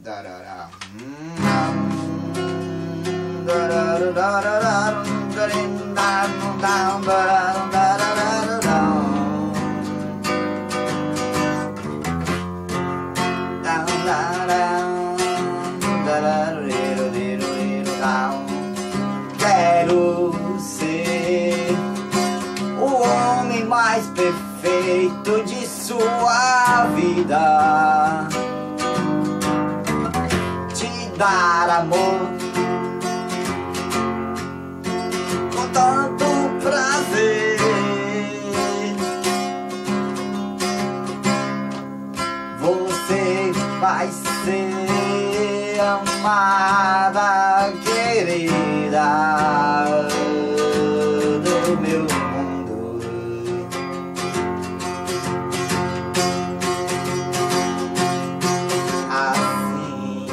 Quero ser o homem mais perfeito de sua vida, te dar amor com tanto prazer. Você vai ser amada, querida do meu mundo. Assim,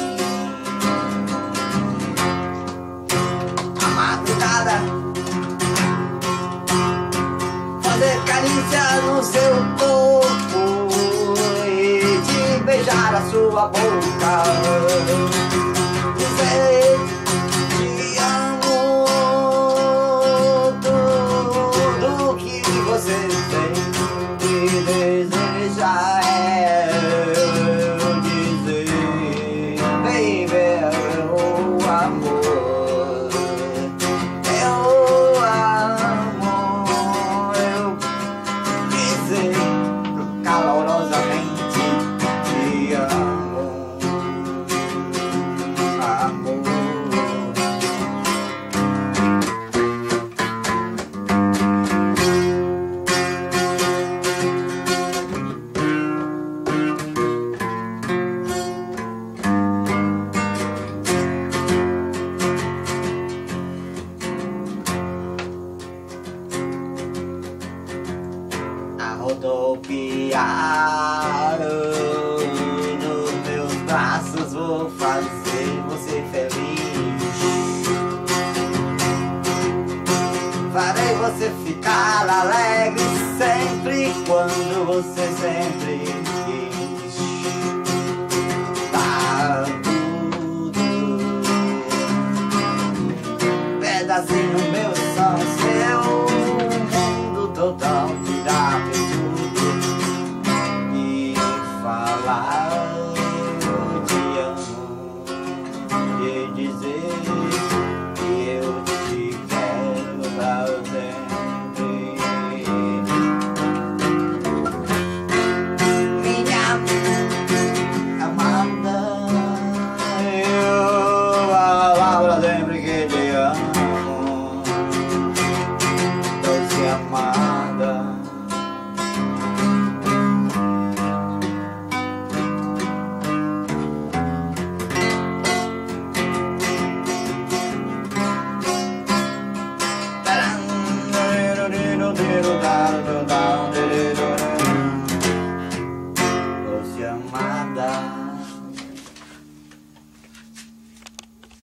a madrugada, fazer carícia no seu corpo e te beijar a sua boca, dizer te amo, tudo que você tem que desejar é eu dizer, baby, eu amor, eu amo, eu dizer calorosamente te amo, amor. A rodopiar nos meus braços, vou fazer você feliz. Farei você ficar alegre sempre, quando você sempre quis. Tá tudo, pedacinho meu, só seu mundo total, te dá tudo e falar eu te amo e dizer que eu te quero pra sempre. Minha amada, eu falar pra sempre que te amo, doce amada. Down,